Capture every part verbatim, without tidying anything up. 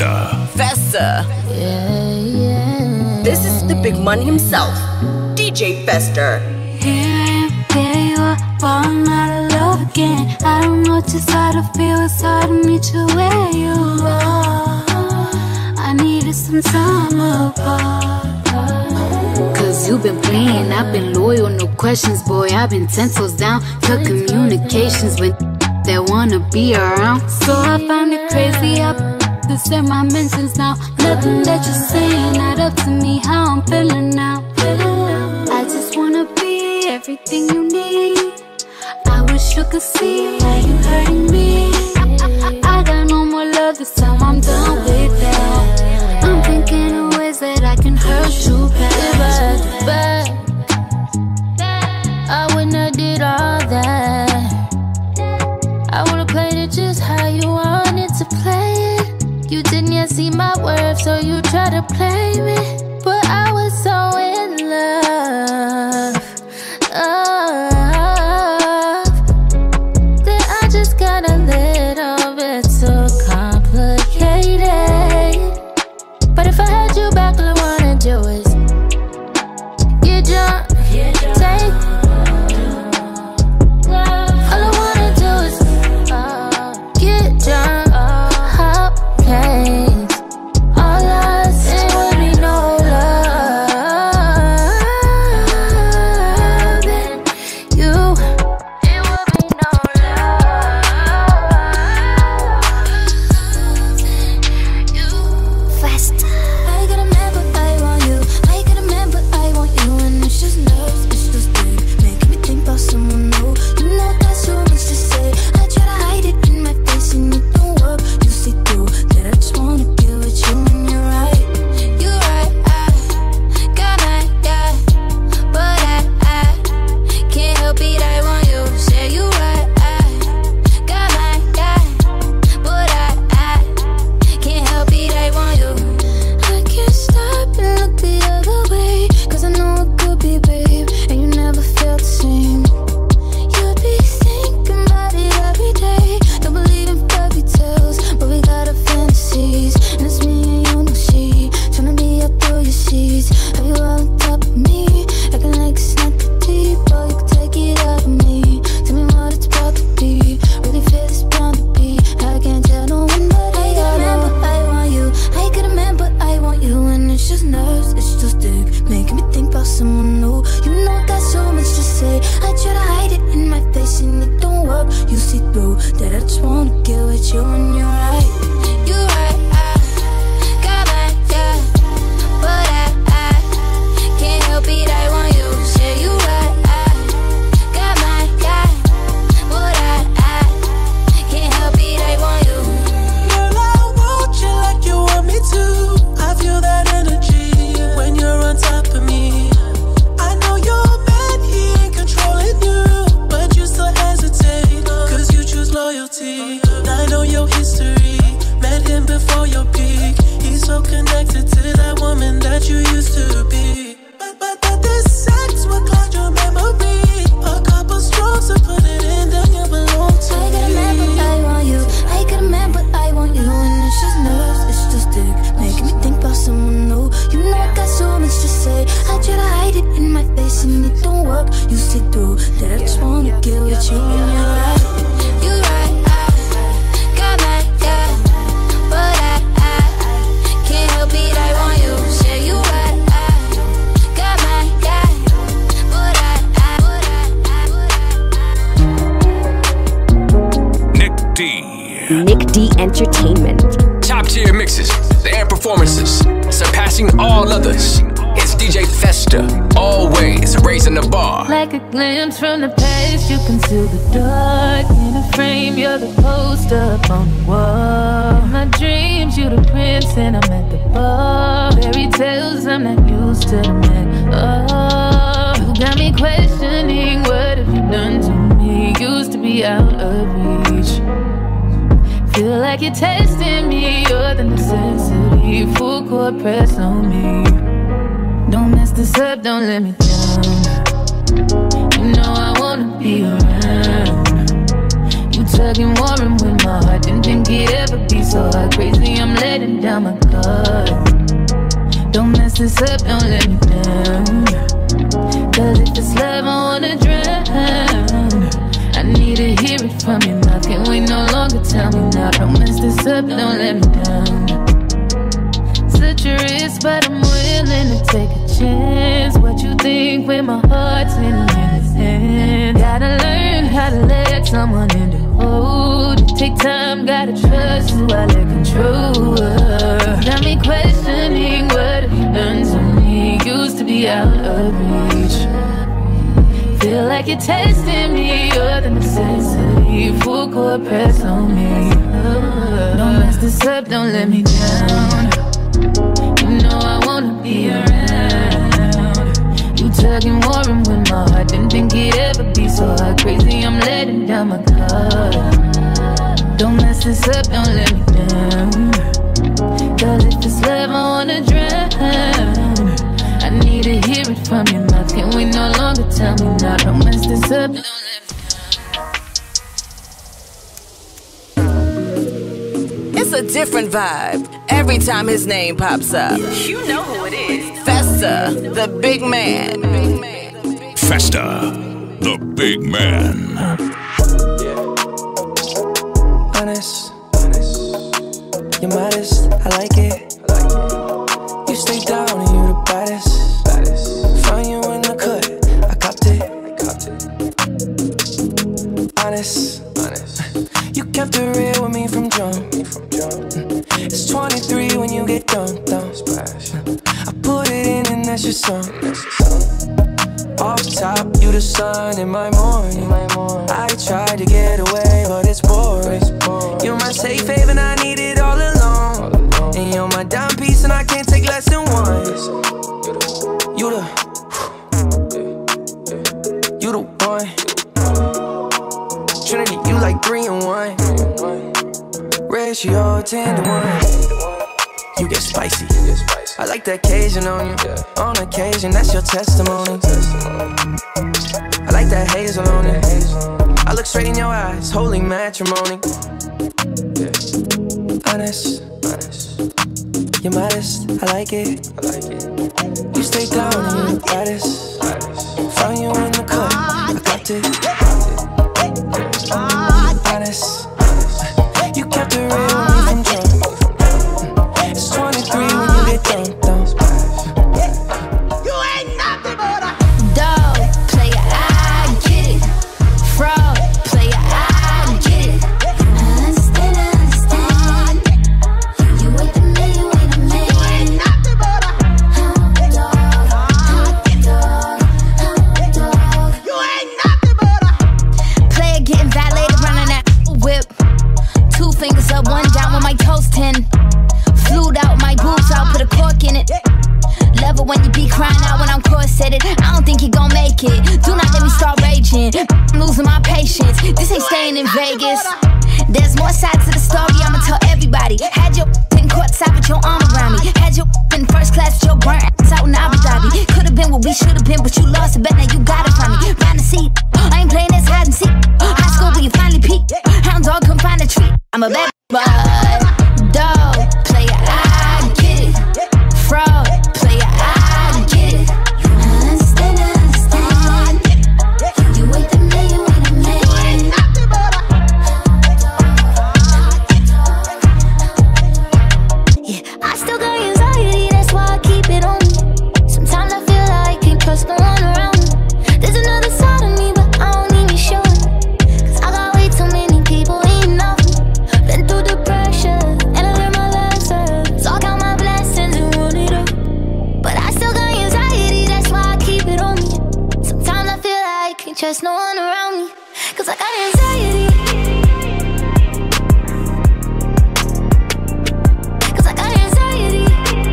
Festa. Festa. Yeah, yeah. This is the big man himself, D J Festa. Here, here you are, falling out of love again. I don't know just how to feel, it's hard to meet you where you are. I needed some time apart. Cause you've been playing, I've been loyal, no questions, boy. I've been ten toes down, cut communications with that wanna be around. So I find it crazy, I to say my mentions now. Nothing that you're saying add up to me, how I'm feeling now. I just wanna be everything you need. I wish you could see how you hurting me. I, I, I got no more love this time, I'm done with that. I'm thinking of ways that I can hurt you back. I wouldn't have did all that. I would've played it just how you wanted to play it. You didn't yet see my worth, so you tried to play me. But I was so in love, love, that I just got a little bit too complicated. But if I had you back, all I wanna do is get drunk, take. All I wanna do is uh, get drunk, hop planes. All I say would be no love. And you, it would be no love. You, Festa. I got a man, but I want you. I got a man, but I want you. And it's just nerves, it's just big, making me think about someone new. You know got so much to say. I try to hide it in my face and it don't work. You see through that I just wanna give it you and you're right. You're right, I got my guy, but I, I can't help it, I want you. Say you right, I got my guy, but I, I can't help it, I want you. I can't stop and look the other way, cause I know it could be, babe, and you never felt the same. You'd be thinking about it every day. Don't believe in fairy tales, but we got our fantasies. And it's me and you, no she, tryna be up through your sheets. Have you all on top of me, acting like it's not that deep? Oh, you can take it out of me. Tell me what it's about to be. Really feel it's bound to be. I can't tell no one but I got a man, but I want you. I got a man, but I want you. And it's just nerves, it's just dick, making me think about someone new. You know I got so much to say. I try to hide it in my face and it don't work. You see through that I just wanna give it you and you're right. You're right, I got my guy, but I, I can't help it, I want you. Say you right, I got my guy, but I, I can't help it, I want you. Girl, I want you like you want me to. I feel that energy when you're on top of me. I know you're mad, he ain't controlling you, but you still hesitate, cause you choose loyalty. I know your history, met him before your peak. He's so connected to that woman that you used to be. But, but, but this sex will cloud your memory. A couple strokes to put it in, then you belong to I got a man, but me. I want you. I got a man, but I want you. And it's just nerves, it's just dick, making me think about someone new. You know I got so much to say. I try to hide it in my face and it don't work. You see through that I just wanna give it you and you're right. You're right, I got my guy, but I, I can't help it, I want you. Say you right, I got my guy, but I, I, but I, but I. Nick D. Nick D Entertainment. Top tier mixes and performances, surpassing all others. It's D J Festa, always raising the bar. Like a glimpse from the past, you conceal the dark. In a frame, you're the poster up on the wall. In my dreams, you the prince and I'm at the bar. Fairy tales, I'm not used to the man. Oh, you got me questioning, what have you done to me? Used to be out of reach. Feel like you're testing me, you're the necessity. Full court press on me. Don't mess this up, don't let me down. You know I wanna be around. You tugging, warring with my heart, didn't think it ever ever be so hot, crazy, I'm letting down my guard. Don't mess this up, don't let me down. Cause if it's love, I wanna drown. I need to hear it from your mouth, can't wait no longer, tell me now. Don't mess this up, don't let me down. Such a risk, but I'm willing to take a chance. What you think when my heart's in his hand? Gotta learn how to let someone in to hold it. Take time, gotta trust who I let control her. Got me questioning what have you done to me. Used to be out of reach. Feel like you're testing me, you're the necessity. Full court press on me. Don't mess this up, don't let me down. You know I wanna be around. You tugging, warring with my heart. Didn't think it'd ever be so hot, crazy, I'm letting down my guard. Don't mess this up, don't let me down. Cause if it's love, I wanna drown. I need to hear it from your mouth, can't wait no longer, tell me now. Don't mess this up, don't let me down. It's a different vibe every time his name pops up. You know who it is. Festa, the big man. Festa, the big man. Honest, you're modest, I like it. You stay down and you the baddest. Find you in the cut, I copped it. Honest, you kept it real with me from jump. It's twenty-three when you get dumped down. I put it in and that's your song. Off top, you the sun in my morning. I tried to get away, but it's boring. You're my safe haven, I need it all along. And you're my dime piece, and I can't take less than one. You the, you the one. Trinity, you like three and one. Ratio ten to one. You get spicy. I like the occasion on you. On occasion, that's your testimony. I like that hazel on it. I look straight in your eyes, holy matrimony. Honest, you're modest, I like it. You stay down and you're the baddest. Found you in the cut, I got it. Honest, you kept it real with me from jump. It's twenty-three when you get dumped down. You ain't nothing but a dog player, I get it. Fraud player, I get it. I understand, I understand. You ain't the man, you ain't the man. You ain't nothing but a hot dog, hot dog, hot dog. You ain't nothing but a player getting violated, running that whip. Two fingers up, one down with my toes ten. Flued out my boobs, I'll put a cork in it. Love it when you be crying out when I'm corseted. I don't think you gon' make it. Do not let me start raging. I'm losing my patience. This ain't staying in Vegas. There's more sides to the story, I'ma tell everybody. Had your in courtside with your arm around me. Had your in first class with your burnt ass out in Abu Dhabi. Could've been what we should've been, but you lost it. Bet now you got it from me. Find a seat. I ain't playing this hide and seek. High school, but you finally peaked. Hound dog, come find a treat. I'm a bad boy. Dog player, I get it. Fraud player, I get it. I understand, I understand. You ain't the man, you ain't the man. You ain't nothing but a yeah, I still got anxiety, that's why I keep it on me. Sometimes I feel like I can't trust no one around me. There's another side of me, but I don't need me showing. Cause I got way too many people eating off me. Been through the pressure, and I learned my lesson. So I count my blessings and run it up. But I still got anxiety, that's why I keep it on me. Sometimes I feel like I can't trust no one around me. Cause I got anxiety. Cause I got anxiety.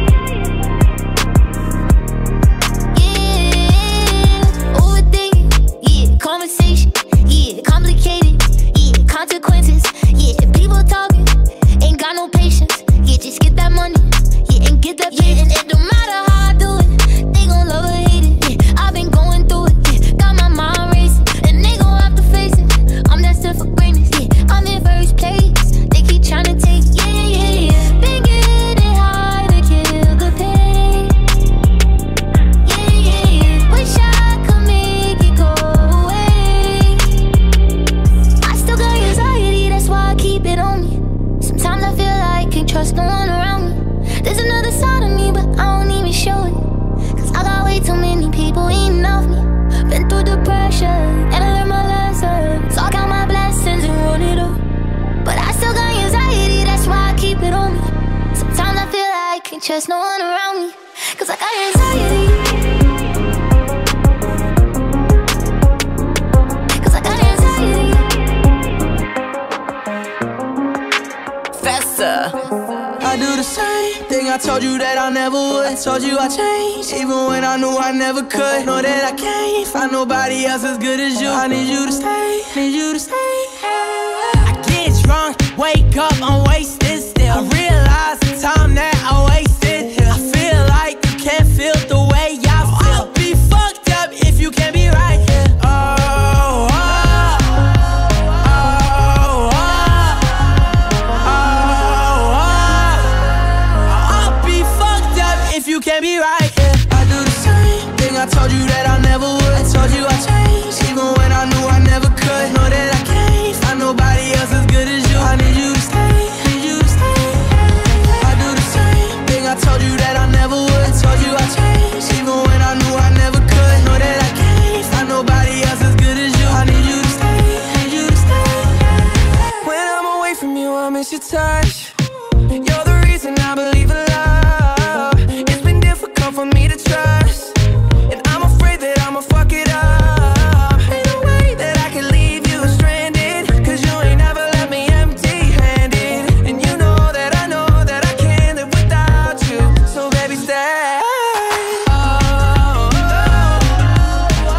Yeah, overthinking. Yeah, conversation. Yeah, complicated. Yeah, consequences. Yeah, people talking. Ain't got no patience. Yeah, just get that money. Yeah, and get that yeah, and it don't matter how I do it. They gon' love or hate it. Yeah, I've been going through it. Yeah, got my mind racing. And they gon' have to face it. I'm that stiff. trust no one around me, cause I got anxiety. Cause I got anxiety. Festa. I do the same thing I told you that I never would. I told you I changed, even when I knew I never could. Know that I can't find nobody else as good as you. I need you to stay, need you to stay. I get drunk, wake up, I'm wasted still. I realize the time that I wasted. I feel like you can't feel the way I feel. I'll be fucked up if you can't be right here. Oh, oh, oh, oh, oh, oh. I'll be fucked up if you can't be right here. I do the same thing I told you that I never would. I told you I changed, even when I knew I never could. Know that I can't find nobody else as good as you. I need you to stay, need you to stay. I do the same thing I told you that I never would. I told you I changed, even when I knew I never could. Know that I can't find nobody else as good as you. I need you to stay, need you to stay. When I'm away from you, I miss your touch. You're the reason I believe in love. It's been difficult for me to trust, and I'm afraid that I'ma fuck it up. Ain't no way that I can leave you stranded, cause you ain't never left me empty-handed. And you know that I know that I can't live without you. So baby, stay. Oh, oh, oh,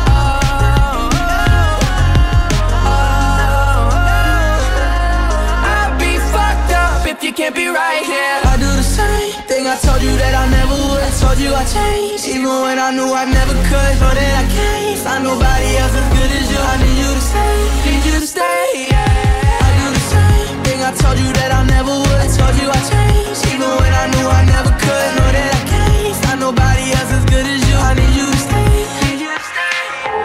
oh. I'd be fucked up if you can't be right here. I do the same thing I told you that I never would. I told you I changed, even when I knew I never could. Know that I can't find nobody else as good as you. I need you to stay, need you to stay, yeah. I do the same thing I told you that I never would. I told you I changed, even when I knew I never could. Know that I can't find nobody else as good as you. I need you to stay, need you to stay.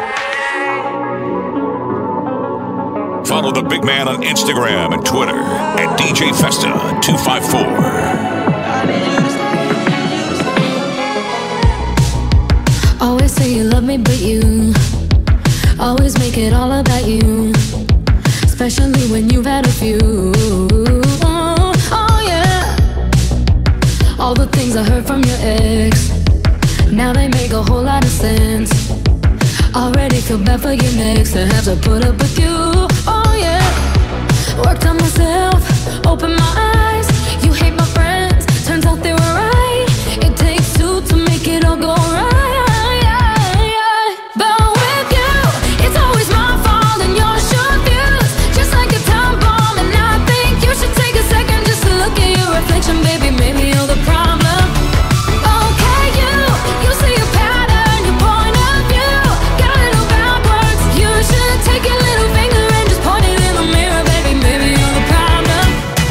Follow the big man on Instagram and Twitter at D J Festa two five four. Always say you love me, but you always make it all about you, especially when you've had a few. Oh, oh yeah. All the things I heard from your ex, now they make a whole lot of sense. Already feel bad for your next to have to put up with you. Oh yeah. Worked on myself, opened my eyes. You hate my friends, turns out they were right. It takes two to make it all go right. Baby, maybe you're the problem. Okay, you, you see a pattern, your point of view got a little backwards. You should take your little finger and just point it in the mirror. Baby, maybe you're the problem.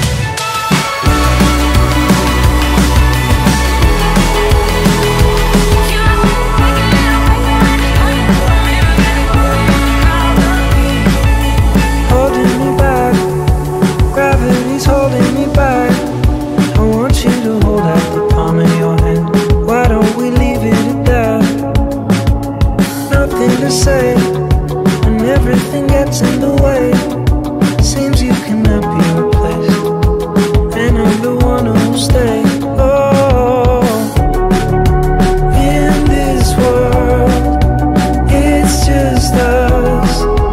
Holding me back, gravity's holding me back. I want you to hold out the palm of your hand. Why don't we leave it at that? Nothing to say, and everything gets in the way. Seems you cannot be replaced, and I'm the one who'll stay. Oh, in this world, it's just us.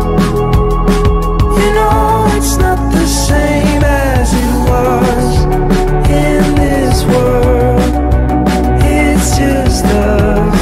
You know it's not the same as it was. In this world, it's just us.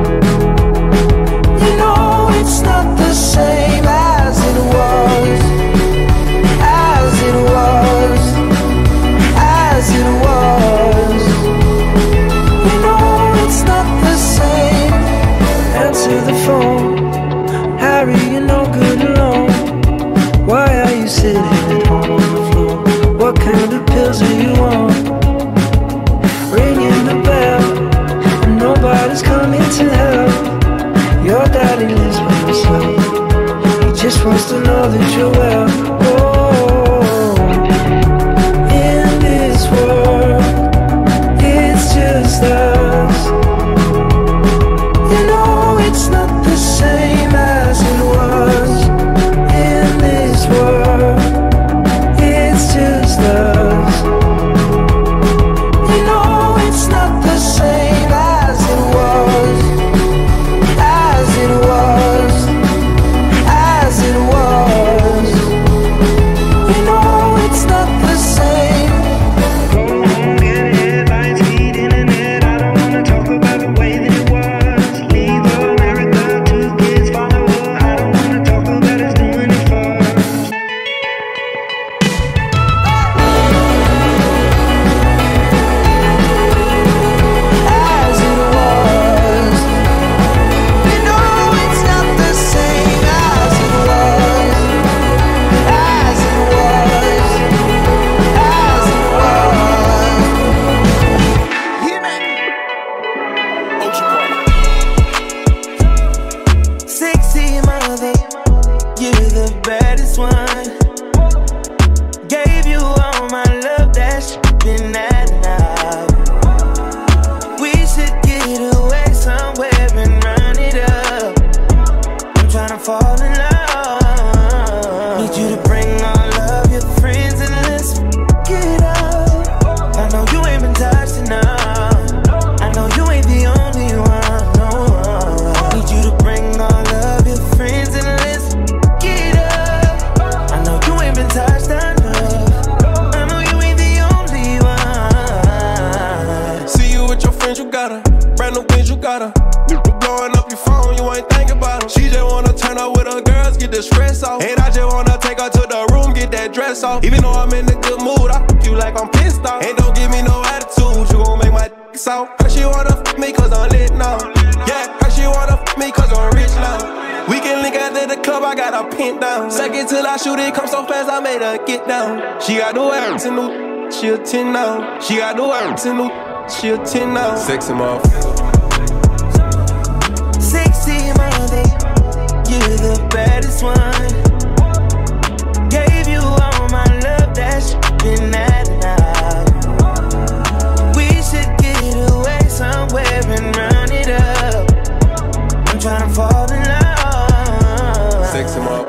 You know it's not the same as it was, as it was, as it was. You know it's not the same. Answer the phone, Harry, you're no good alone. Why are you sitting at home on the floor? What kind of pills are you on? Ringing the bell, and nobody's coming to help. Your daddy lives by himself. He just wants to know that you're well. Oh, in this world, it's just us. You know it's not the same as it was. In this world, it's just us. You know it's not mother, you're the baddest one. Gave you all my love, that shit been had enough. We should get away somewhere and run it up. I'm tryna fall in love. Need you to bring all of your friends and let's get up. I know you ain't been touched enough. I know you ain't the only one, no. Need you to bring all of your friends and let's get up. I know you ain't been touched enough. I know you ain't the only one. See you with your friends, you got her. Brand new things, you got her. You blowing up your phone, you ain't thinking about her. She just wanna turn up with her girls, get the stress off. And I just wanna take her to the room, get that dress off. Even though I'm in a good mood, I f you like I'm pissed off. And don't give me no attitude, you gon' make my d soft. Her she wanna f me cause I'm lit now. Yeah, her she wanna f me cause I'm rich now. We can link after the club, I got her pinned down. Suck it till I shoot it, come so fast, I made her get down. She got the words in new, she a ten now. She got the words in new, she a ten now. Sexy motherfucker. Sexy mother, you're the baddest one. Gave you all my love, that shit been had enough. We should get away somewhere and run it up. I'm tryna fall in love. Sexy mother.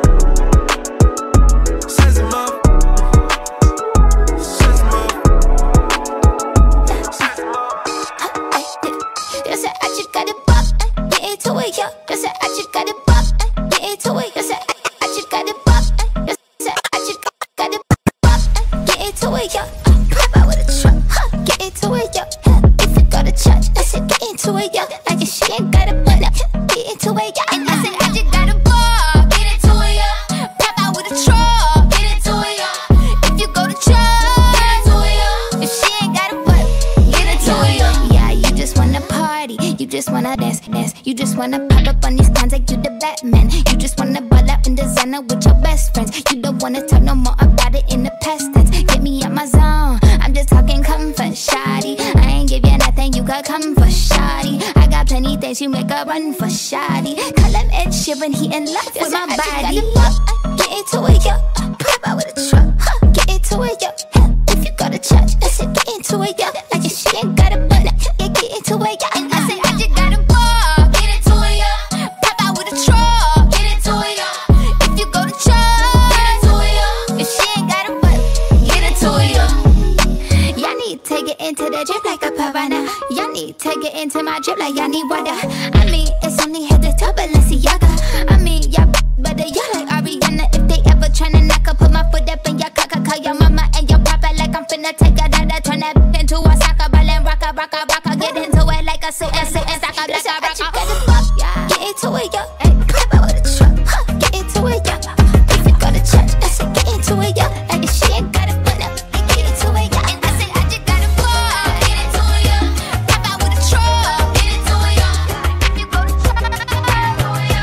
You said I just got it pop, get into it, yo. You said I just got it pop, get into it. You said I just got it pop, you said I just got it pop, get into it, yo. Pop out with a truck, huh? Get into it, yo. If you go to church, I said get into it, yo. I guess she ain't got it, but get into it, yo. And I said I just got it pop, get into it, yo. Pop out with a truck, get into it, yo. If you go to church, get into it, yo. If she ain't got it, but get into it, yo. Yeah, you just wanna party, you just wanna dance, dance. You just wanna pop up on these cons like you the Batman. You just wanna ball out in designer with your best friends. You don't wanna talk no more about it in the past tense. Get me out my zone, I'm just talking comfort, shoddy. I ain't give you nothing, you could come for shoddy. I got plenty things you make a run for shoddy. Call him Ed Sheeran, he in love with my body. Get into it, yo. Pop out with a truck, huh? Get into it, yo. If you go to church, I said get into it, yo. I guess she ain't got it, but yeah, get into it, yo. And I said I just got it, pop, get into it, yo. Pop out with a truck, get into it, yo. If you go to church, get into it, yo. If she ain't got it, but get into it, yo. Y'all need to get into the drip like a piranha. Y'all need to get into my drip like y'all need water. I mean, it's only head to toe, Balenciaga. I mean, y'all better y'all like Ariana. If they ever tryna knock up, put my foot up in your caca. Call your mama and your papa like I'm finna take a dada. Turn that into a soccer ball and rock a, rock a, rock a. Get into it like a suit and suit and soccer like a rock a. Get into it, yo. Pop out with a truck, huh? Get into it, yo. If you go to church, I said get into it, yo. Like if she ain't got it, but no, get into it, yo. And I said I just got it, pop, get into it, yo. Pop out with a truck, get into it, yo. If you go to church, get into it, yo.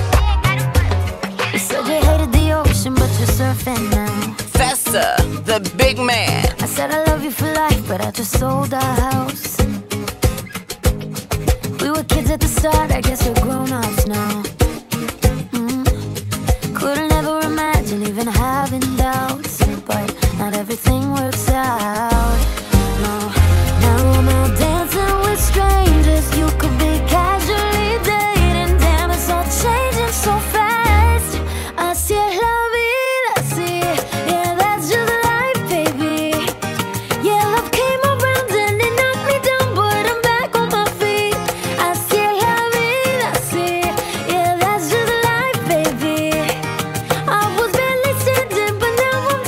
You said you hated the ocean, but you're surfing now. Festa, the big man. I said I love you for life, but I just sold our house. We were kids at the start, I guess we're grown-ups now. mm. Couldn't ever imagine even having doubts, but not everything works out. No, now I'm out dancing with strangers. You could be casually dating. Damn, it's all changing so fast. Así es la vida, así, yeah, that's just life, baby. Yeah, love came around and it knocked me down, but I'm back on my feet. Así es la vida, así, yeah, that's just life, baby. I was barely standing, but now I'm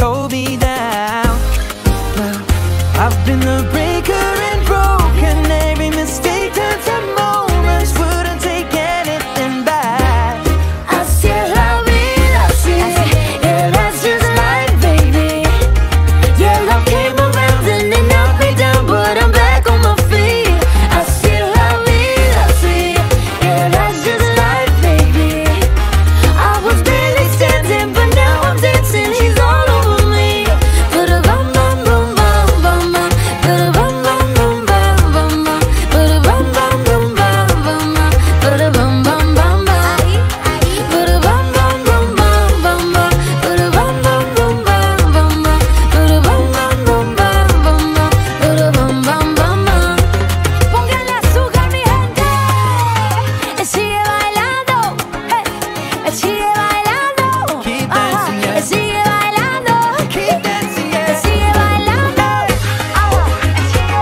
hold me down. Well, I've been the breaker and broken. Every mistake turns to moments. Wouldn't take anything back. I still love it, I see it. Yeah, that's just life, baby. Yeah, love came around and it knocked me down, but I'm back on my feet. I still love it, I see it. Yeah, that's just life, baby. I was barely standing, but now I'm dancing. He's all over me. Put a bum bum bum bum bum bum. Put a bum bum bum bum bum bum. Put a bum bum bum bum bum bum. Put a bum bum bum bum. Put a bum bum bum bum bum bum. Put a bum bum bum bum bum bum. Put a bum bum bum bum bum bum. Put a bum bum bum bum. Póngale azúcar, mi gente. Él sigue bailando. Él sigue bailando. Keep dancing, yeah. Él sigue bailando. Keep dancing, yeah. Él sigue bailando. Él sigue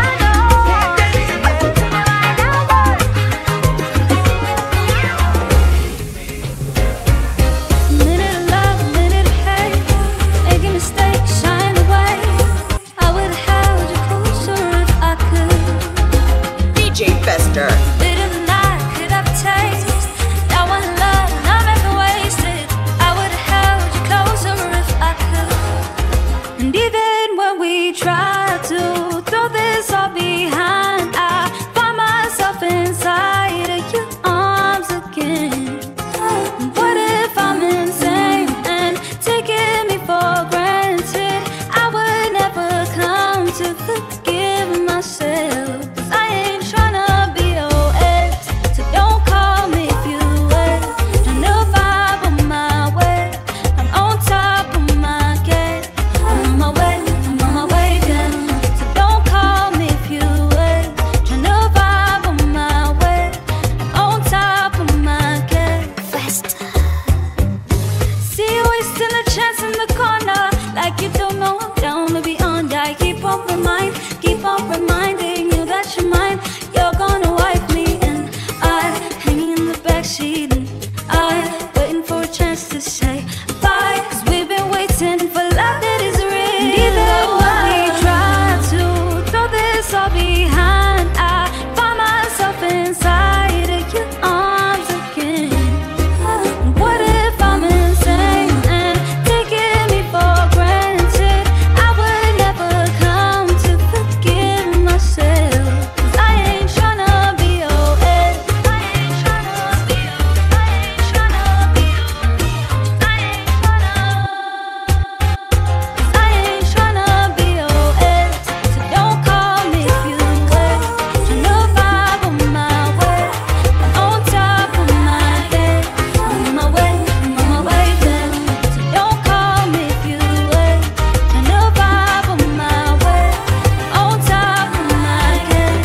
bailando. Minute of love, minute of hate. Making mistakes, shine away. I would have held you closer if I could. D J Fester. Bit of the night, could have a taste. That one love, not ever wasted. I would have held you closer if I could. And even when we try to throw this all behind, I find myself inside of your arms again. What if I'm insane and taking me for granted? I would never come to forgive myself. 'Cause I ain't tryna be your ex, so don't call me if you wait. Trying to vibe on my way. I'm on top of my game. I'm on my way, I'm on my way down. So don't call me if you wait. Trying to vibe on my way. I'm on top of my game. Faster. See you wasting a chance in the corner, like you don't know I'm down to be on. I keep on remind, keep on reminding you that you're mine. You're gonna wipe me, and I'm hanging in the backseat, and I'm waiting for a chance to say bye. 'Cause we've been waiting for love that is real. And even when we try to throw this all behind, I find myself inside of your arms again. What if I'm insane and taking me for granted? I would never come to forgive myself. 'Cause I ain't tryna be your ex. I ain't tryna be your, I ain't tryna be your, I ain't tryna, 'cause I ain't tryna be your ex. So don't call me if you wait. Tryna vibe on my way. I'm on top of my game. I'm on my way, I'm on my way down. So don't call me if you wait. Tryna vibe on my way. I'm on top of my game.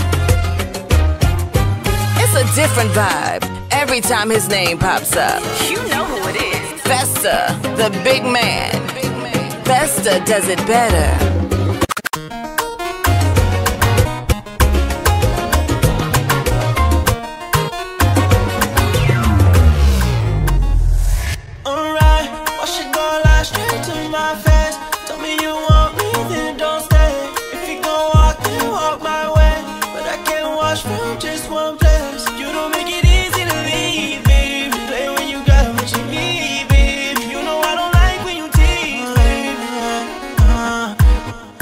It's a different vibe every time his name pops up. You know who it is. Festa, the big man. Festa does it better. Alright, why she go lie straight to my face? Tell me you want me, then don't stay. If you gon' walk, then walk my way. But I can't watch from just one place. You don't make it easy to leave, babe. Play when you got what you need, babe. You know I don't like when you tease, babe. Uh,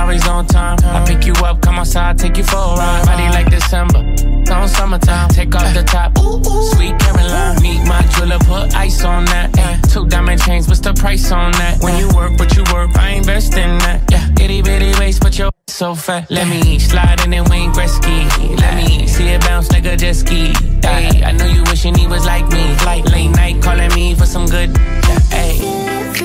always on time. I pick you up, come outside, take you for a ride. Body like December, on summertime. Take off the top, ooh, ooh, sweet Caroline. Meet my jeweler, put ice on that. Yeah. Two diamond chains, what's the price on that? When you work, what you work, I invest in that. Yeah, itty bitty waist, but your so fat. Let me slide in and Wayne Gretzky. Let me see it bounce like a jet ski. Ay, I know you wishing he was like me. Like late night calling me for some good. Ay.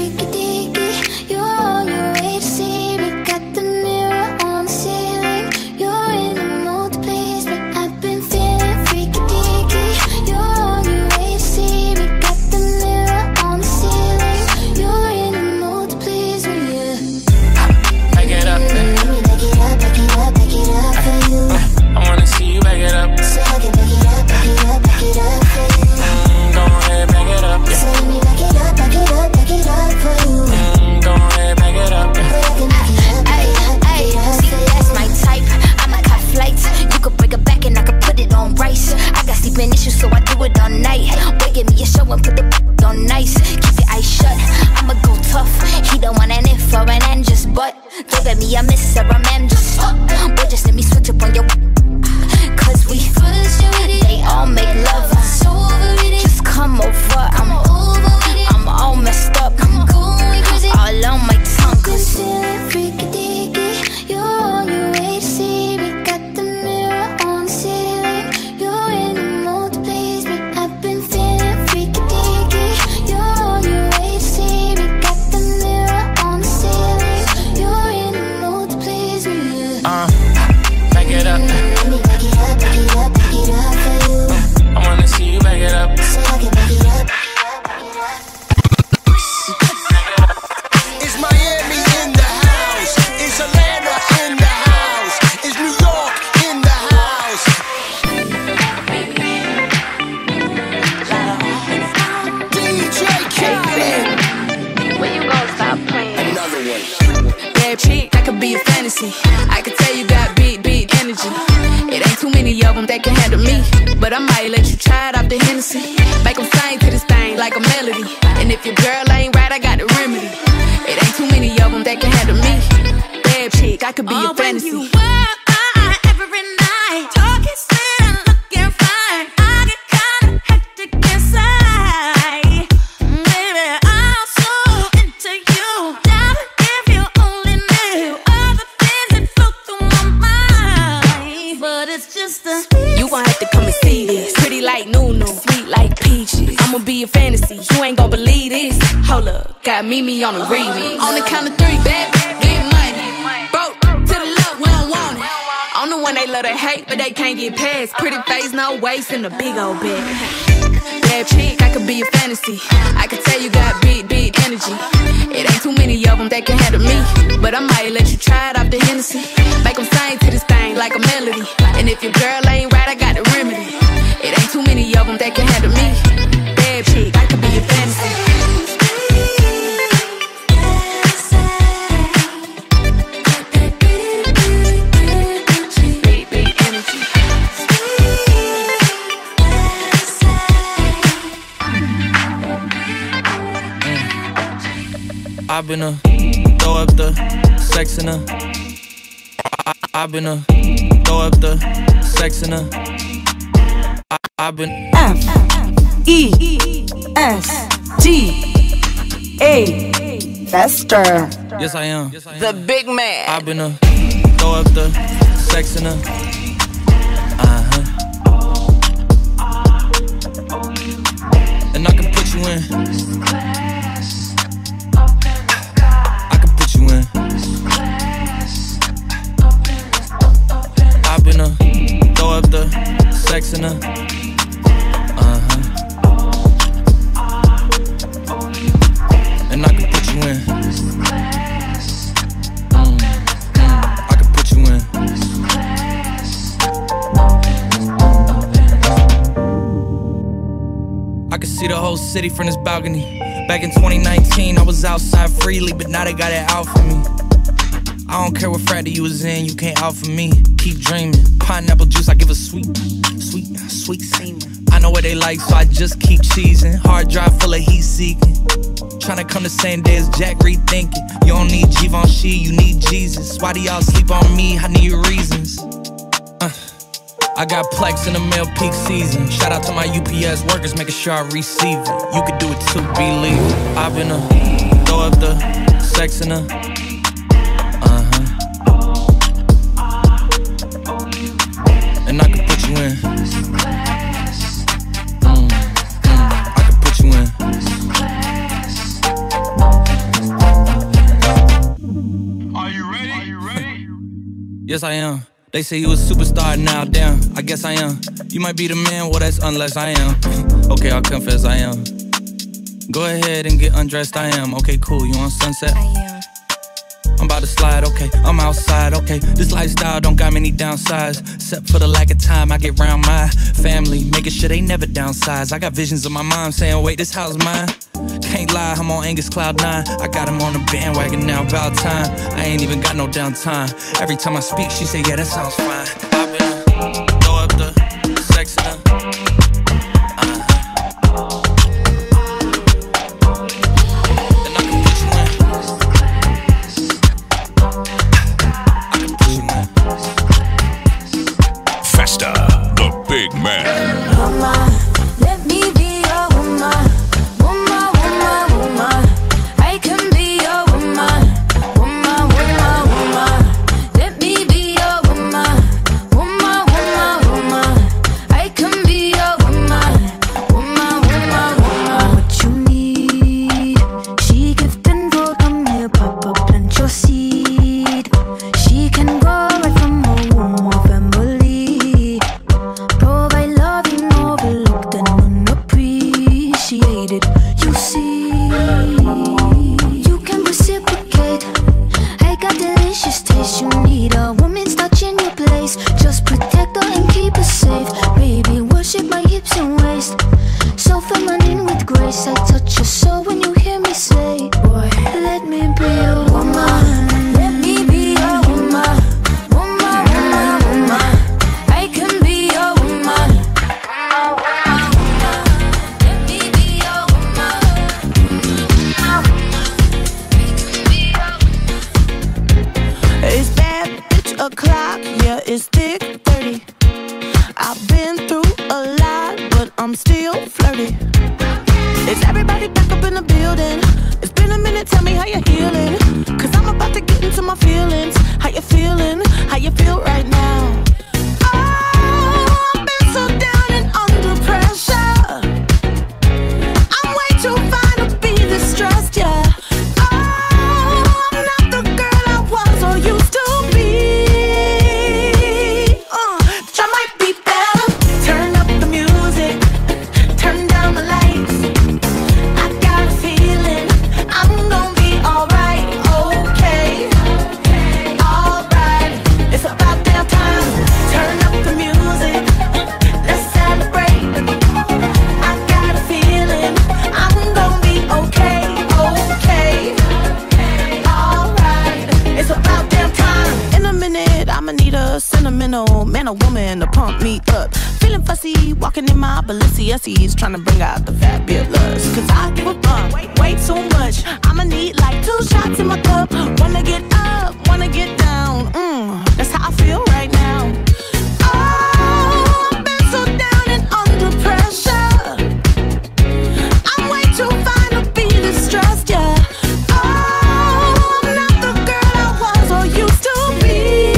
So I do it all night. Boy, give me a show and put the on nice. Keep your eyes shut, I'ma go tough. He don't want an if or an and just but. Don't get me a miss or a man just uh, boy, just let me switch up on your. Cause we they all make love. Just come over, I'm I'm all messed up. All on my tongue. Cause freaky deaky, you're on your way to see me. Got the mirror on the ceiling. You're in the mood to please me. I've been feeling freaky deaky. You're on your way to see me. Got the mirror on the ceiling. You're in the mood to please me. Uh, back it up. Let me back it up, back it up, back it up for you. I wanna see you back it up. So I can back it up. Is Miami in the house? Is Atlanta in the house? Is New York in the house? D J Khaled. When you gon' stop playing? Another one. Bad chick, that could be a fantasy. I could tell you got beat, beat energy. It ain't too many of them that can handle me, but I might let you try it off the Hennessy. Make them sing to this thing like a melody. And if your girl ain't right, I got the remedy. It ain't too many of them that can handle me. Bad chick, I could be Oh, a fantasy. when you were every night, talking sweet and looking fine. I get kinda hectic inside. Baby, I'm so into you. Now if you only knew all the things that flow through my mind. But it's just a You gon' have to come and see this. Pretty like Nunu, sweet like peaches. I'ma be a fantasy, you ain't gon' believe this. Hold up, got Mimi on the remix. On the count of three, back, get money. Broke to the left, we don't want it. I'm the one they love to hate, but they can't get past. Pretty face, no waist, and a big old bag. Bad chick, I could be a fantasy. I could tell you got big, big energy. It ain't too many of them that can handle me, but I might let you try it off the Hennessy. Make them sing to this thing like a melody. And if your girl ain't right, I got the remedy. It ain't too many of them that can handle me. Bad chick, I could be a fantasy. Big, big energy. I've been a throw up the sex in her. I, I've been a throw up the sex in her. I, I've been F E S T A Fester. Yes, I am. The big man. I've been a throw up the sex in her. Uh huh. And I can put you in. I've been a throw up the sex in her. Uh-huh. And I can put you in. Mm, mm, I can put you in. I can see the whole city from this balcony. Back in twenty nineteen, I was outside freely, but now they got it out for me. I don't care what frat you was in, you can't out for me. Keep dreaming. Pineapple juice, I give a sweet, sweet, sweet semen. I know what they like, so I just keep cheesing. Hard drive full of heat seeking. Tryna come the same day as Jack, rethinking. You don't need Givenchy, you need Jesus. Why do y'all sleep on me? I need reasons. Uh, I got Plex in the mail peak season. Shout out to my U P S workers, making sure I receive it. You could do it too, believe it. I've been a throw up the sex in a uh-huh. And I can put you in. Mm, mm, I can put you in. Are you ready? Are you ready? Yes, I am. They say you a superstar now, damn, I guess I am. You might be the man, well that's unless I am. Okay, I'll confess I am. Go ahead and get undressed, I am. Okay, cool, you on Sunset? I am. I'm about to slide, okay, I'm outside, okay. This lifestyle don't got many downsides, except for the lack of time I get around my family, making sure they never downsize. I got visions of my mom saying, wait, this house mine. Can't lie, I'm on Angus Cloud nine. I got him on the bandwagon now, about time. I ain't even got no downtime. Every time I speak, she say, yeah, that sounds fine. I've been throw up the sex in her. Festa, the big man. Woman, let me be your woman. Woman, woman, woman. I can be your woman. Woman, woman, woman. Let me be your woman. Woman, woman, woman. I can be your woman. Woman, woman, woman. What you need? She gift and gold, come here, pop up, plant your seed. She can grow right from her womb of family. Provide loving overlooked and unappreciated. You see, you can reciprocate. I got delicious taste. You need a woman's touch in your place. Just protect her and keep her safe. Baby, worship my hips and waist. So feminine with grace. I touch your soul when you hear me say, boy, let me be your woman. Let me be your woman. Woman, woman, woman. I can be your woman. Let me be your woman. It's bad bitch o'clock, yeah, it's thick thirty. I've been through a lot, but I'm still flirty. Is everybody back up in the building? It's been a minute, tell me how you're healing. Cause I'm about to get into my feelings. How you feeling? How you feel right now? Oh, I've been so down and under pressure. I'm way too fine to be distressed, yeah. Oh, I'm not the girl I was or used to be. Uh, I might be better. Turn up the music, turn down the lights. I got a feeling I'm gonna be alright, okay, alright. It's about damn time. Turn up the music, let's celebrate. I got a feeling I'm gonna be okay, okay, alright. It's about damn time. In a minute, I'ma need a sentimental man or woman to pump me up. Feeling fussy, walking in my Balenciennes, trying to bring out the fabulous. Cause I give a fuck way, way too much. I'ma need like two shots in my cup. Wanna get up, wanna get down. Mm, that's how I feel right now. Oh, I've been so down and under pressure. I'm way too fine to be distressed, yeah. Oh, I'm not the girl I was or used to be.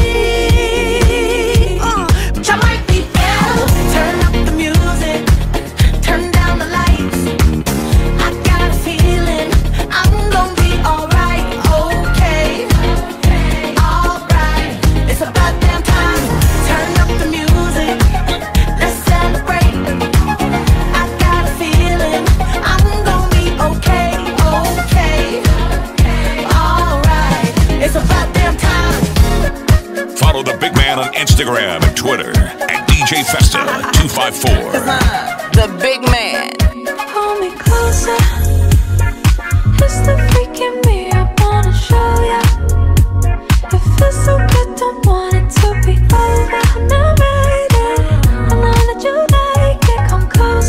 Uh, but I might be better. Turn up the music, turn down the lights. I got a feeling I'm gonna be alright, okay, alright. It's about damn time. Turn up the music, let's celebrate. I got a feeling I'm gonna be okay, okay, alright. It's about damn time. Follow the big man on Instagram and Twitter at D J Festa two five four. The big man. Hold me closer. It's the freak in me, I wanna show ya. It feels so good, don't want it to be over. I'm not ready. I know that you like it, come closer.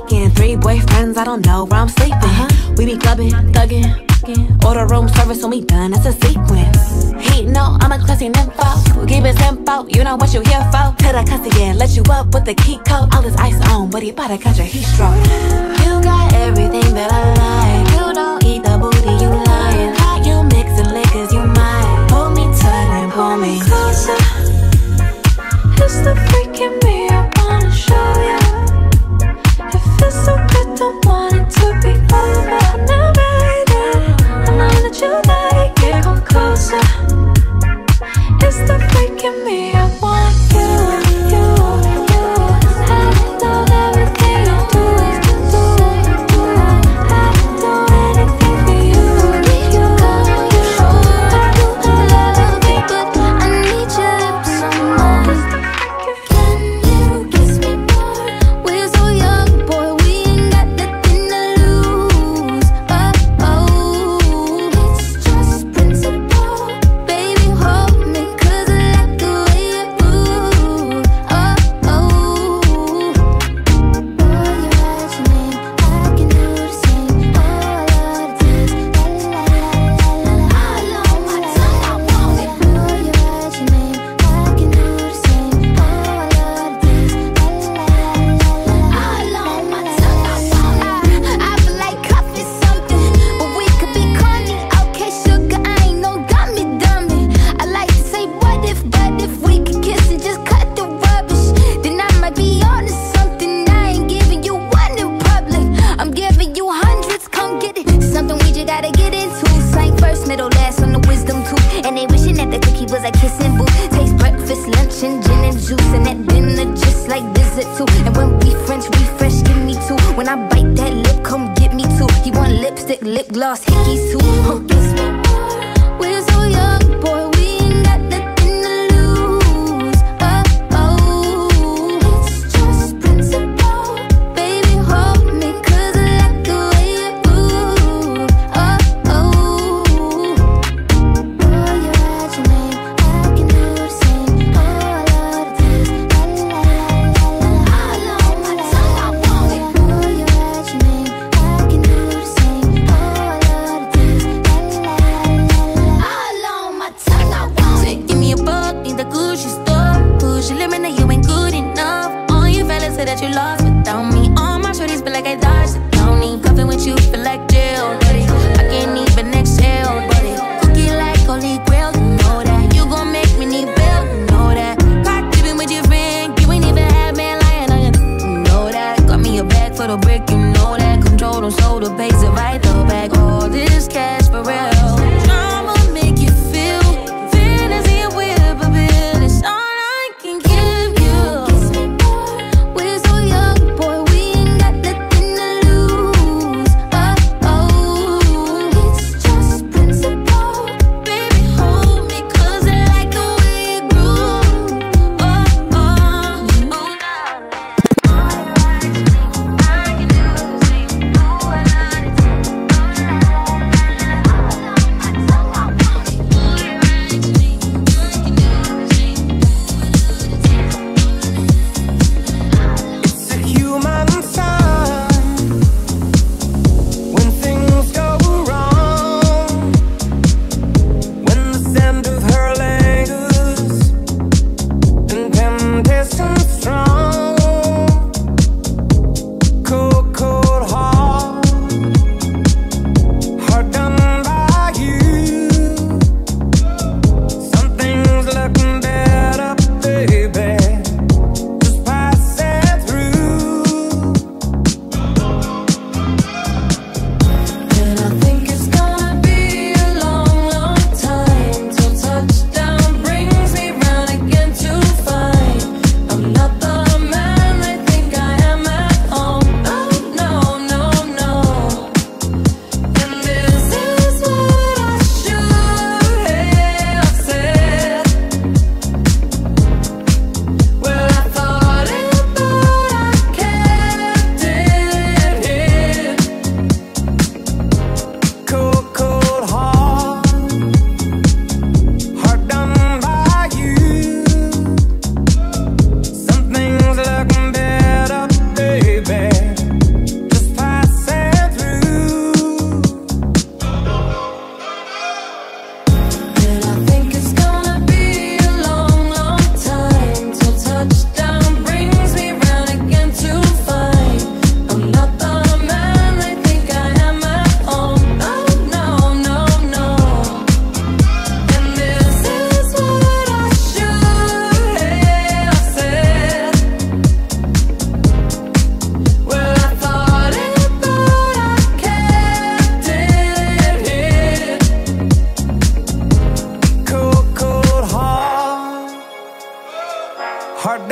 fucking. Three boyfriends, I don't know where I'm sleeping. Uh-huh. We be clubbing, thugging. Order room service when we done, it's a sequence. He know I'm a classy nympho. Keep it simple, you know what you here for. Till the cuss again, let you up with the key code. All this ice on, but he bout to catch a heat stroke. You got everything that I like. You don't eat the booty, you lying. How you mixing liquors, you might. Pull me tight and pull me closer. It's the freaking me, I wanna show ya. It feels so good, don't want it to be over. Never that you like it, come closer. It's the freaking me, I want you, you, you. I know everything you do is to do. I do anything for you, you, you. I do love you, but I need your lips on mine. Can you kiss me more? We're so young, boy, we ain't got nothing to lose. Oh, oh.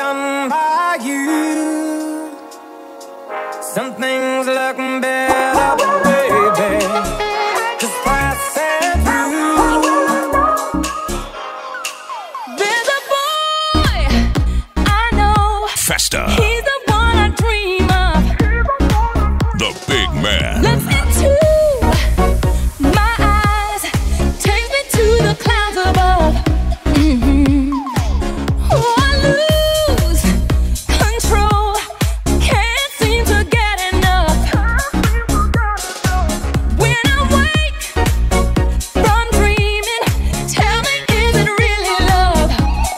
done by you. Some things look better, baby, just passing through. There's a boy I know. Festa. He's the one I dream of. The big man. Looks into my eyes, takes me to the clouds above. Mm-hmm. Oh, I lose control, can't seem to get enough. When I wake from dreaming, tell me, is it really love?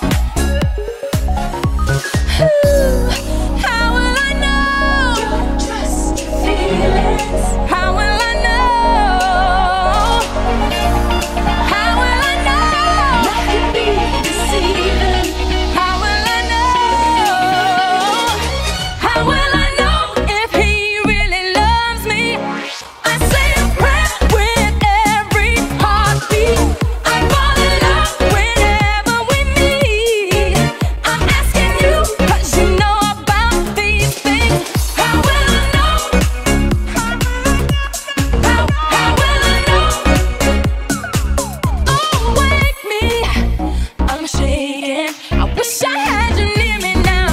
Ooh, how will I know? Trust your feelings. How will I know? How will I know? Love can be deceiving. How will I know? How will I know if he really loves me? I say a prayer with every heartbeat. I fall in love whenever we meet. I'm asking you 'cause you know about these things. How will I know? How, how will I know? Oh, wake me, I'm shaking. I wish I had you near me now.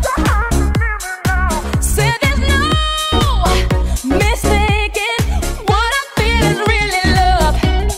Said there's no mistaking what I feel is really love.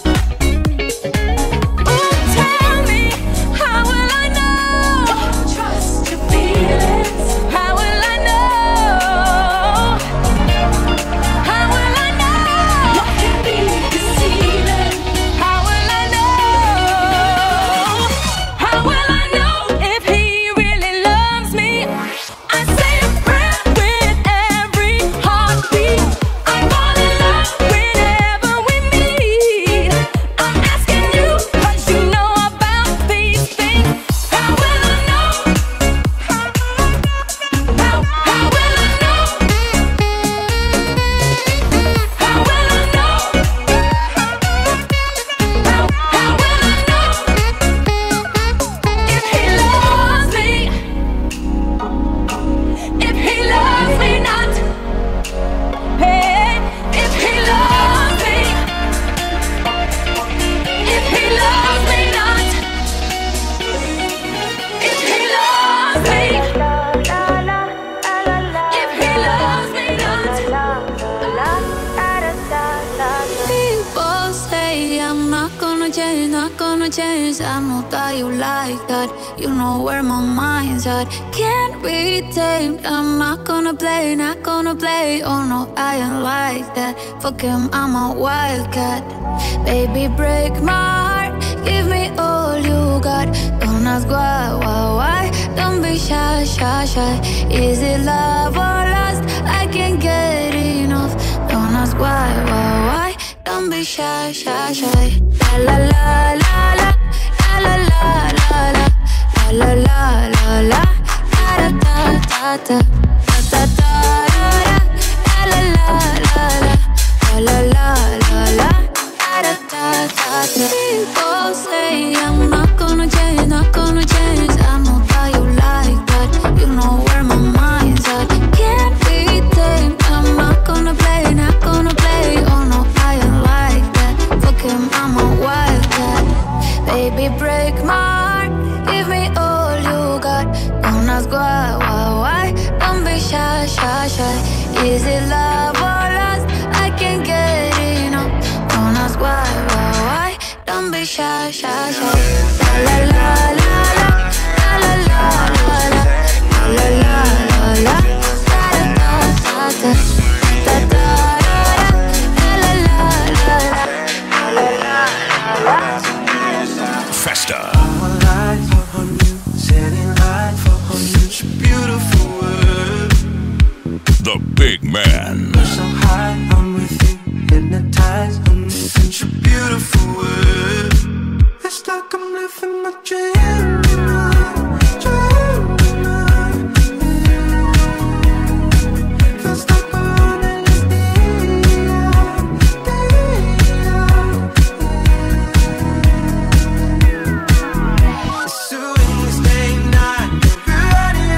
Ooh, tell me, how will I know? Trust your feelings. How will I know? How will I know? Love can be deceiving. How will I know? How will I know if he really loves me? I say a prayer with every heartbeat. I fall in love whenever we meet. I'm asking you 'cause you know about these things. How will I know? How, how will I know? How will I know? How, how will I know if he loves me? If he loves me not? Hey, if he loves me? If he loves me not? If he loves me? If he loves me not? People say I'm not gonna change, not gonna change. I know that you like that. You know where my mind's at. Can't be tamed. I'm not gonna play, not gonna play. Oh no, I ain't like that. Fuck him, I'm a wildcat. Baby, break my heart. Give me all you got. Don't ask why, why, why. Don't be shy, shy, shy. Is it love or lust? I can't get enough. Don't ask why, why, why. Don't be shy, shy, shy. La la la la la la la la la la la la la la da da da da da da la la la la la la la la da da da da. People say I'm not gonna change, not gonna change. I know that you like that. You know where my mind's at. Can't be tamed. I'm not gonna play, not gonna play. Oh no, I ain't like that. Fuck him, I'm a wildcat. Baby, break my heart. Give me all you got. Don't ask why, why, why. Don't be shy, shy, shy. Is it love or lust? I can't get enough. Don't ask why, why, why. Don't be shy, shy, shy. La la la la la la la la la la la la da da da da da da la la la la la la. Festa. Life on you, setting life on you. Such a beautiful world. The big man. So high, I'm with you, hypnotized on you. Such a beautiful world. It's like I'm living my dream. Dream. Feels like we're running this deep.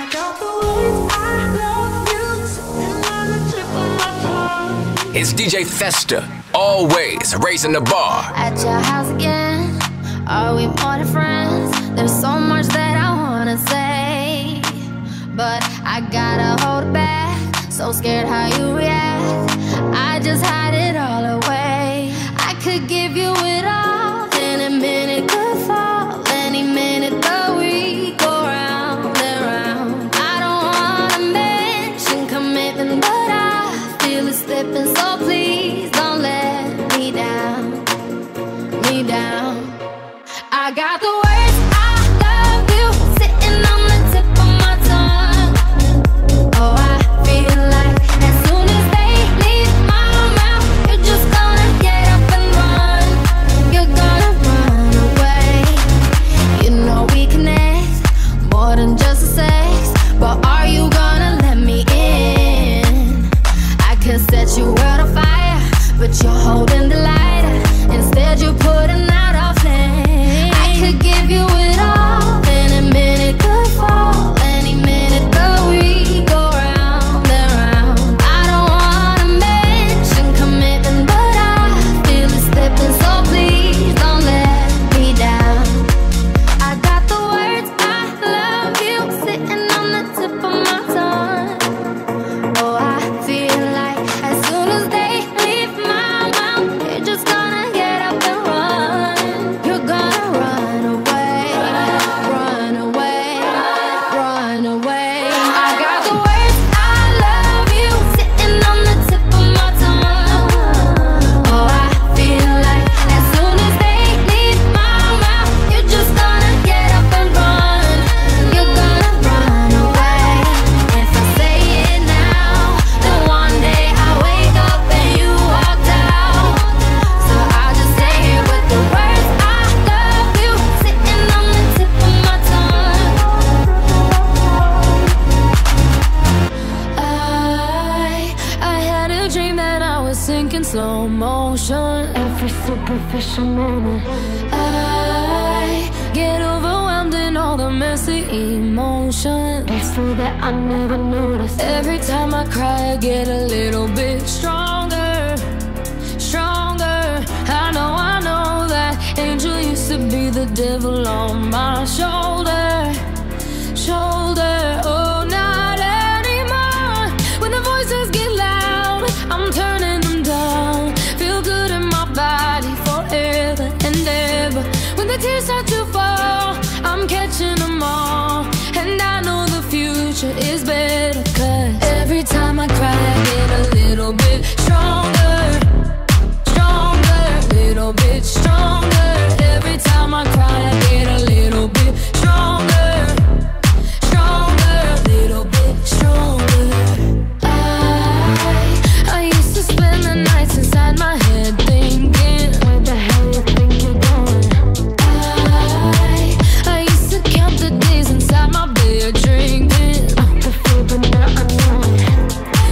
It's D J Festa, always raising the bar. At your house again, are we more than friends? There's so much that I wanna say, but I gotta hold it back. So scared how you react, I just hide it all away. I could give you it all, then a minute could fall. Any minute the week go round and round. I don't wanna mention commitment, but I feel it slipping. So please don't let me down, me down. I got the words I love you sitting on the tip of my tongue. Oh, I feel like as soon as they leave my mouth, you're just gonna get up and run. You're gonna run away. You know we connect more than just a sex, but are you gonna let me in? I could set your world on fire, but you're holding the lighter. Instead you're putting out a flame. I could give you it all, then a minute could fall. Any minute the week go round and round. I don't wanna mention commitment, but I feel it slipping. So please don't let me down. I got the words I love you sitting on the tip of my tongue. Oh, I feel like as soon as they leave my mouth, you're just gonna get up and run. You're gonna run away, run away, run away. I got the words I love you sitting on the tip of my tongue. Oh, I feel like as soon as they leave my mouth, you're just gonna get up and run. You're gonna run away. If I say it now, then one day I wake up and you walked out. So I'll just say it with the words I love you sitting on the tip of my tongue. I I had a dream that I was sinking slow motion. Every superficial moment, I get overwhelmed in all the messy emotions. It's so that I never noticed. Every time I cry, I get a little bit stronger, stronger. I know, I know that angel used to be the devil on my shoulder, shoulder. Oh, not anymore. When the voices get loud, I'm turning them down. Feel good in my body forever and ever. When the tears start to fall, I'm catching them all. And I know the future is better, 'cause every time I cry, I get a little bit stronger, stronger, little bit stronger. Every time I cry, I get a little bit stronger, stronger, little bit stronger. I I used to spend the nights inside my head thinking, where the hell you think you're going? I I used to count the days inside my bed drinking. The fear, but now I know it.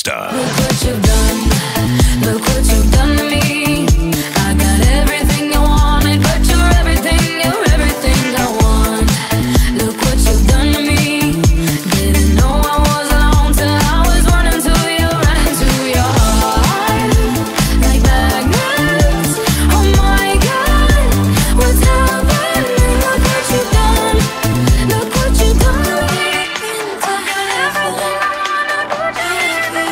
Festa. Look what you've done. Look what you've done to me. I got everything I wanted, but you're everything, you're everything I want. Look what you've done to me. Didn't know I was alone till I was running to you, running to your heart. Like magnets. Oh my God, what's happening? Look what you've done. Look what you've done to me. I got everything I wanted.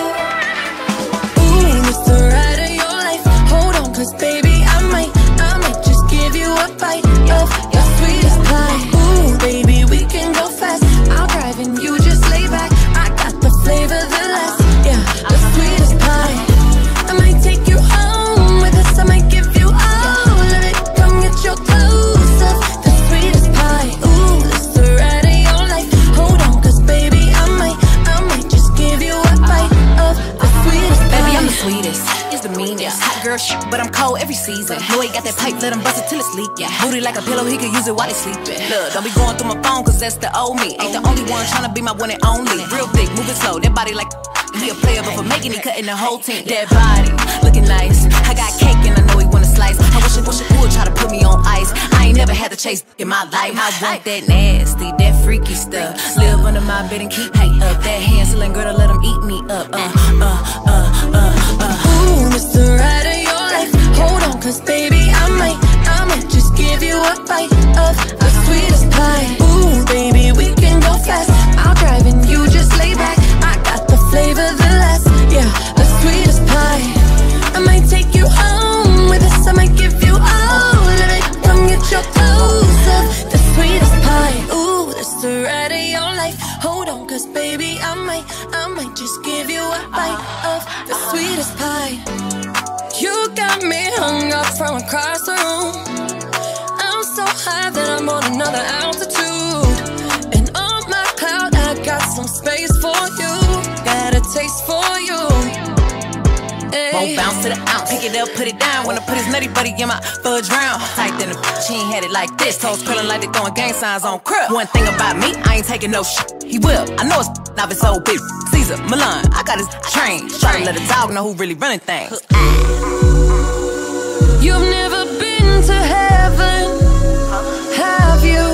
Ooh, it's the ride of your life. Hold on, cause baby, I might, I might just give you a bite of your sweetest pie. Ooh, baby, we can go fast. I'll drive and you just lay back. I got the flavor, the last, yeah, the sweetest pie. I might take you home with us. I might give you all of it. Come get your clothes up. The sweetest pie. Ooh, it's the ride of your life. Hold on, cause baby, I might, I might just give you a bite of the sweetest pie. Baby, I'm the sweetest, it's the meanest. Hot girl shit, but I'm cold every season. Know he got that pipe, let him bust it till it's leak. Yeah, booty like a pillow, he can use it while he sleeping. Look, don't be going through my phone, cause that's the old me. Ain't the only one tryna be my one and only. Real thick, moving slow, that body like he a player, but for making it, cutting the whole team. That body, looking nice. I got cake and I know he wanna slice. I wish it, wish it would try to put me on ice. I ain't never had to chase in my life. I want that nasty, that freaky stuff. Live under my bed and keep me up. That Hansel and Gretel, let him eat me up. Uh, uh, uh, uh, uh. Ooh, it's the ride of your life. Hold on, cause baby, I might, I might just give you a bite of the sweetest pie. Ooh, baby, we can go fast. I'll drive and you just lay back. I got the flavor, the last, yeah, the sweetest pie. I might take you home with us. I might give you all of it. Come get your clothes up. The sweetest pie. Ooh, it's the ride of your life. Hold on, cause baby, I might, I might just give you a bite of the sweetest pie. You got me hung up from across the room. I'm so high that I'm on another altitude. And on my cloud, I got some space for you. Got a taste for you. Won't bounce to the ounce, pick it up, put it down. Wanna put his nutty buddy in my fudge round. Tight than a bitch, he ain't had it like this. Toes curling like they throwing gang signs on crib. One thing about me, I ain't taking no shit. He will, I know it's not been so big. Caesar, Milan, I got his train. Try to let a dog know who really running things. You've never been to heaven, have you?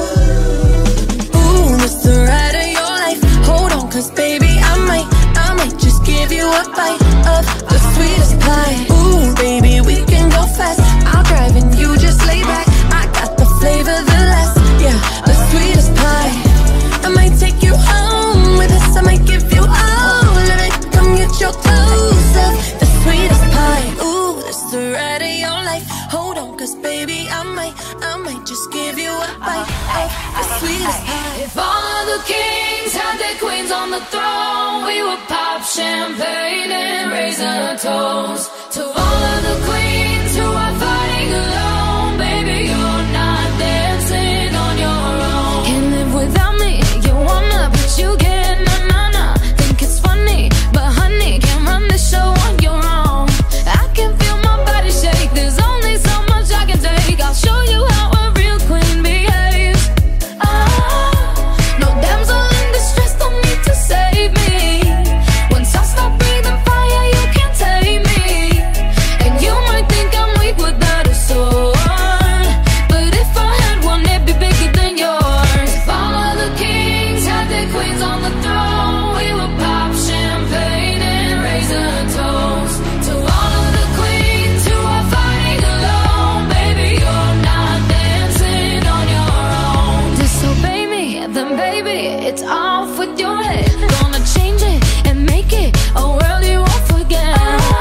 Ooh, it's the ride of your life. Hold on, cause baby, I might, I might just give you a bite of the sweetest pie. Ooh, baby, we can go fast. I'll drive and you just lay back. I got the flavor, the last, yeah, the sweetest pie. I might take you home with us. I might give you all of it. Come get your clothes up. The sweetest pie. Ooh, it's the ride of your life. Hold on, cause baby, I might, I might just give you a bite of the sweetest pie. If all of the kings had their queens on the throne, we would pop champagne and raise a toast to all of the queens who are fighting alone. Baby, you're not dancing on your own. Can't live without me, you wanna, but you can't. Na na na, think it's funny, but honey, can't run the show on your own. I can feel my body shake. There's only so much I can take. I'll show you how a real queen behaves. Ah, no damsel in distress, don't need to save me. Once I stop breathing fire, you can't tame me. And you might think I'm weak without a sword, but if I had one, it'd be bigger than yours. If all of the kings had their queens on the throne, we would pop champagne and raise a toast to all of the queens who are fighting alone. Baby, you're not dancing on your own. Disobey me, then baby, it's off with your head. Gonna change it and make it a world you won't forget.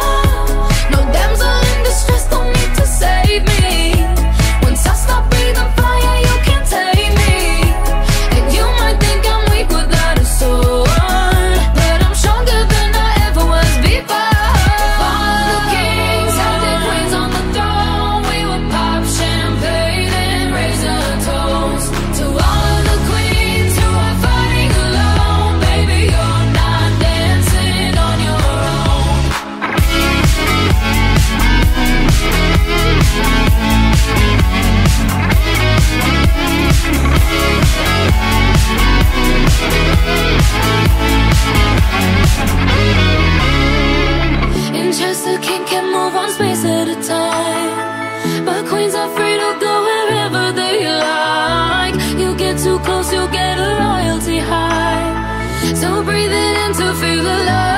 No damsel in distress, don't need to save me. Once I stop breathing fire, you can't take me. And you might think I'm weak without a sword, but I'm stronger than I ever was before. If all of the kings had their queens on the throne, we would pop champagne and raise a toast to all of the queens who are fighting alone. Baby, you're not dancing breathe it in to feel alive.